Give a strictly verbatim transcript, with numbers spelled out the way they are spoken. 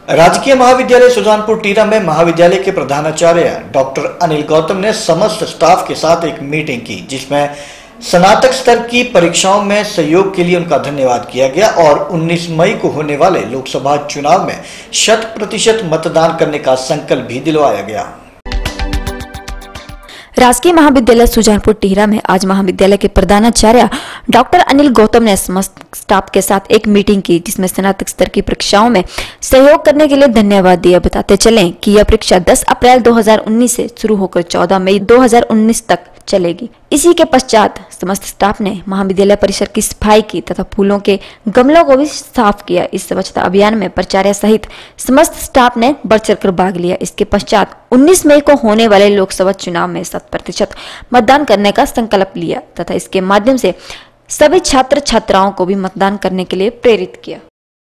राजकीय महाविद्यालय सुजानपुर टीरा में महाविद्यालय के प्रधानाचार्य डॉक्टर अनिल गौतम ने समस्त स्टाफ के साथ एक मीटिंग की, जिसमें स्नातक स्तर की परीक्षाओं में सहयोग के लिए उनका धन्यवाद किया गया और उन्नीस मई को होने वाले लोकसभा चुनाव में शत प्रतिशत मतदान करने का संकल्प भी दिलवाया गया। राजकीय महाविद्यालय सुजानपुर टीरा में आज महाविद्यालय के प्रधानाचार्य डॉक्टर अनिल गौतम ने समस्त स्टाफ के साथ एक मीटिंग की, जिसमें स्नातक स्तर की परीक्षाओं में सहयोग करने के लिए धन्यवाद दिया। बताते चलें कि यह परीक्षा दस अप्रैल दो हज़ार उन्नीस से शुरू होकर चौदह मई दो हज़ार उन्नीस तक चलेगी। इसी के पश्चात समस्त स्टाफ ने महाविद्यालय परिसर की सफाई की तथा फूलों के गमलों को भी साफ किया। इस स्वच्छता अभियान में प्राचार्य सहित समस्त स्टाफ ने बढ़ चढ़कर भाग लिया। इसके पश्चात उन्नीस मई को होने वाले लोकसभा चुनाव में शत प्रतिशत मतदान करने का संकल्प लिया तथा इसके माध्यम से सभी छात्र छात्राओं को भी मतदान करने के लिए प्रेरित किया।